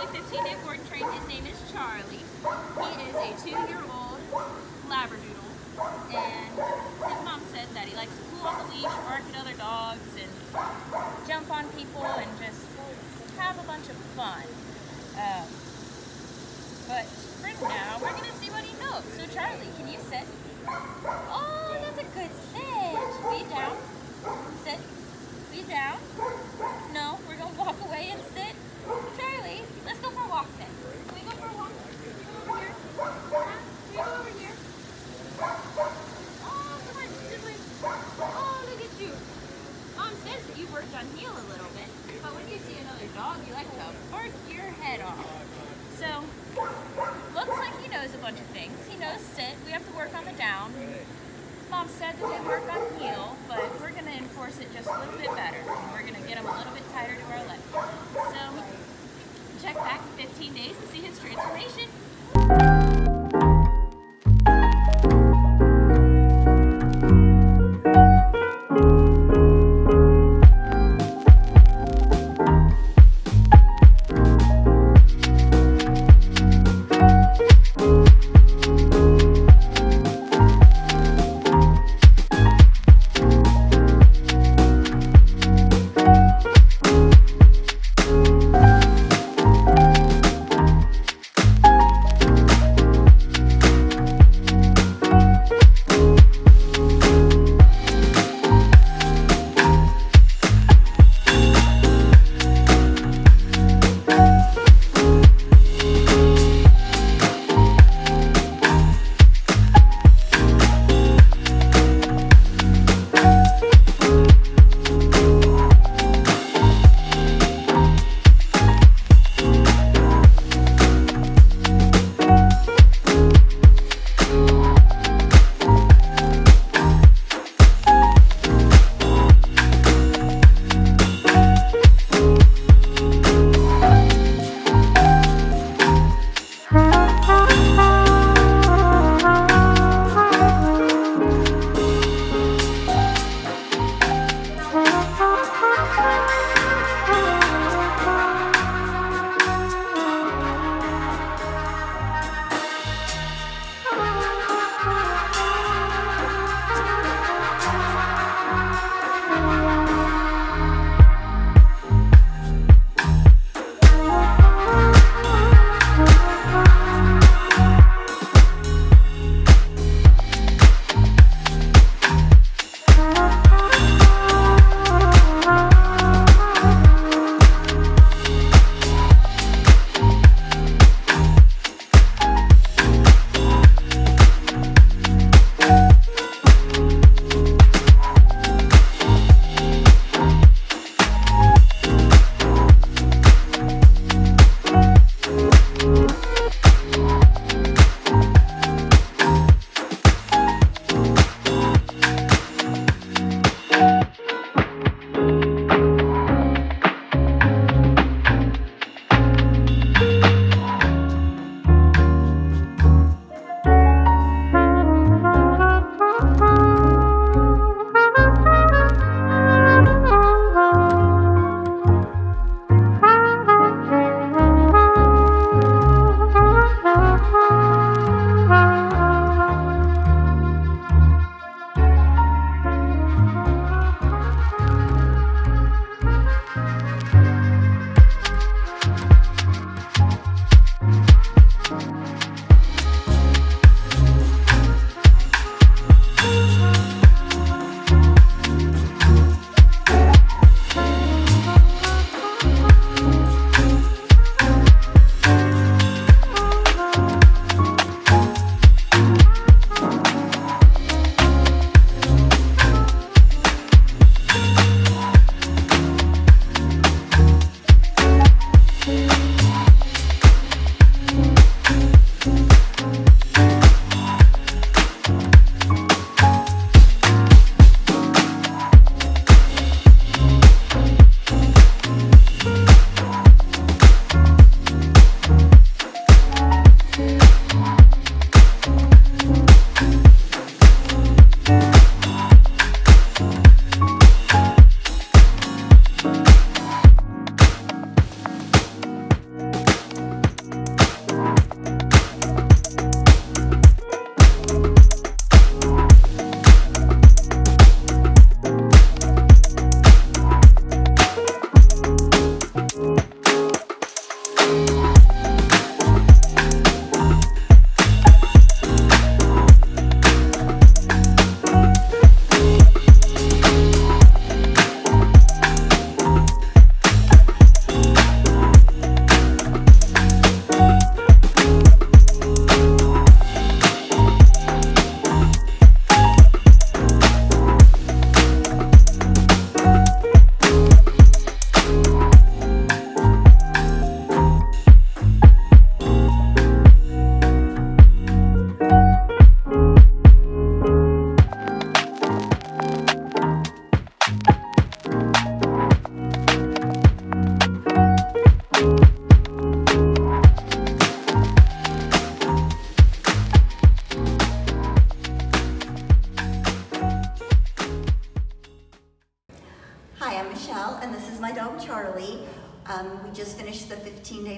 15-day board and train. His name is Charlie. He is a 2-year-old Labradoodle, and his mom said that he likes to pull on the leash, bark at other dogs, and jump on people, and just have a bunch of fun. But for now, we're going to see what he knows. So Charlie, can you sit? Oh, that's a good sit. Be down. Sit. Be down. No, we're going to walk away and sit. Charlie, let's go for a walk then. Can we go for a walk? Can we go over here? Can we go over here? Oh, come on, this way. Oh, look at you. Mom says that you worked on heel a little bit, but when you see another dog, you like to bark your head off. So, looks like he knows a bunch of things. He knows sit. We have to work on the down. Mom said that they work on heel, but we're going to enforce it just a little bit better. And we're going to get him a little bit tighter to our leg. So, check back in 15 days to see his transformation.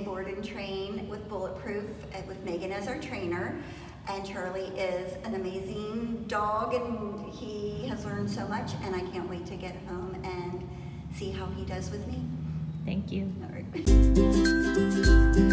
board and train with Bulletproof with Megan as our trainer. And Charlie is an amazing dog, and he has learned so much, and I can't wait to get home and see how he does with me. Thank you. All right.